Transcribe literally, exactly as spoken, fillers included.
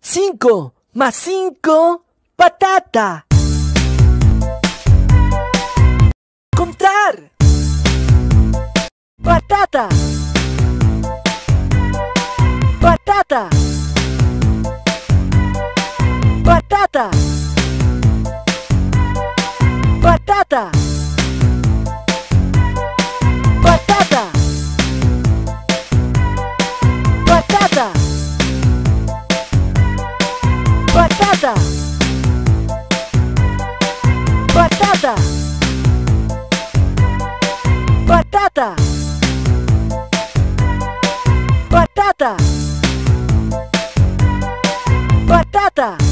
Cinco más cinco, patata. Contar. Patata. Patata. Patata. Patata. Patata. Patata. Patata. Patata. Patata. Patata. Patata.